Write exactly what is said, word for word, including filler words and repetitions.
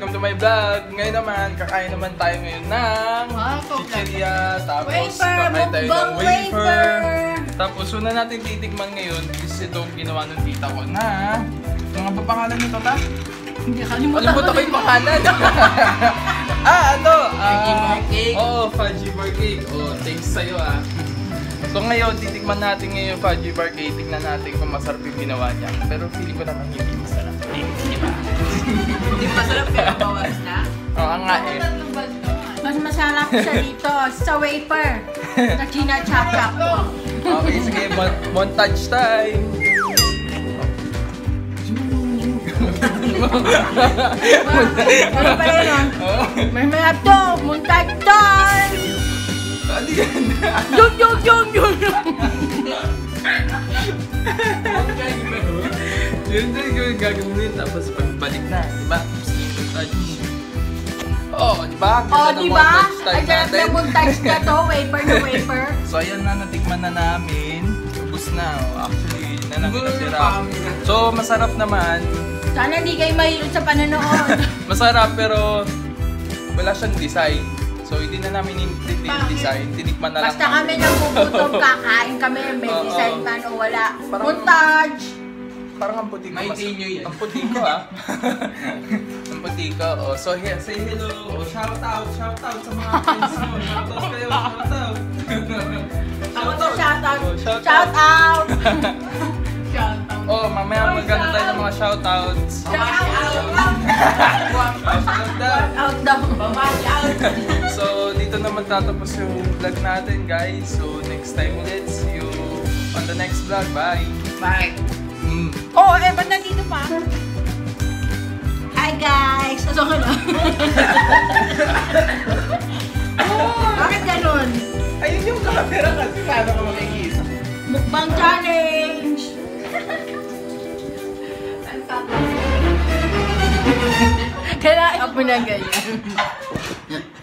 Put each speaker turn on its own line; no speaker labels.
welcome to my vlog. Ngayon naman, kakain naman tayo ngayon ng chichirya. Tapos
wafer,
kakain tayo ng wafer.
wafer.
Tapos una natin titikman ngayon is itong ginawa ng tita ko na... Mga ba pangalan nito, ta?
Hindi, kalimutan
Kalimutan ko yung pangalan. ah, ano?
Fudgy
Ah,
bar cake.
Oo, oh, fudgy bar cake. Oh, thanks sa'yo ah. So ngayon, titikman natin ngayon yung fudgy bar cake. Tignan natin kung masarap yung ginawa niya. Pero feeling ko naman hindi masarap. Di ba?
Hindi masarap pero bawas na.
Oo nga eh.
Mas masarap siya dito sa wafer na china-chop-chop ko.
Okay, sige, mon montage time.
Ano pa yun? May may to, montage time!
Ano yan?
Yung, yung, yung, yung!
Yun din yung gagawin. Tapos pagbalik na, di ba? Montage. Oh, di ba?
Oh, di ba?
Montage
Ay, sarap na montage na to, wafer na wafer.
So, ayan na, natikman na namin. Ubus na. Oh. Actually, yun na lang nasira. So, masarap naman.
Sana hindi kayo mahilot sa panonood.
Masarap, pero wala siyang design. So, hindi na namin yung design. Tinikman na lang.
Basta kami nang bubutong kakain kami, may
Oo.
design man o wala.
Parang-
Montage!
Parang ang puti ko.
Maintain nyo yan.
Ang puti ko, ah. Ang puti ko. Oh, so, here, say hello. Oh, shout out, shout out sa mga friends mo. Shout out kayo, shout out.
Ako to shout out!
Oh, shout
Shout out!
Oh, mamaya maganda tayo ng mga shoutouts.
Shout out!
Shout out.
Out daw!
Out!
So, dito naman tatapos yung vlog natin, guys. So, next time ulit. See you on the next vlog. Bye!
Bye!
Mm.
Oh, eh, ba't nandito pa? Hi guys! Ano ka na? Bakit ganun?
Ayun yung camera kasi. Paano ka makikita?
Mukbang challenge! Kailangan ako na ganyan.